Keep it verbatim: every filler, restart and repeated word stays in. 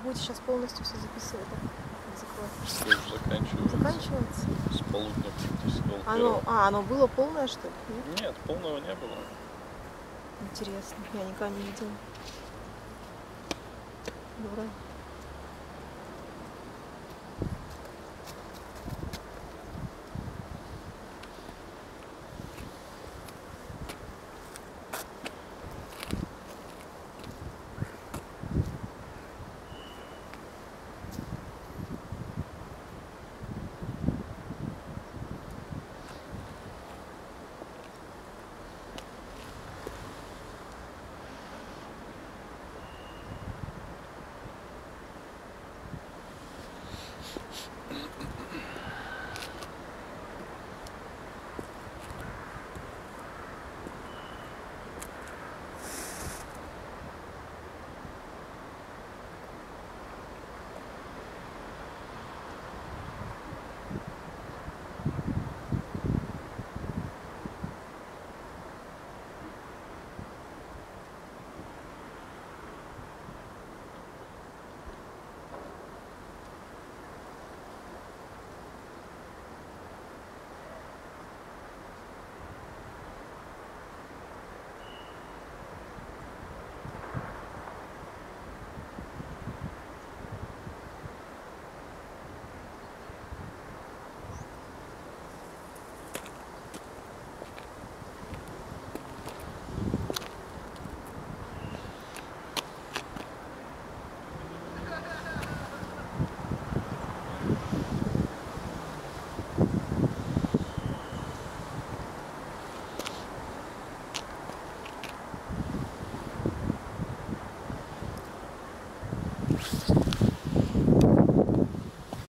будете сейчас полностью все записывать, да? Что уже заканчивается. Заканчивается? С полудня практически. Оно, а, оно было полное, что ли? Нет, Нет полного не было. Интересно, я никогда не видела. Здорово.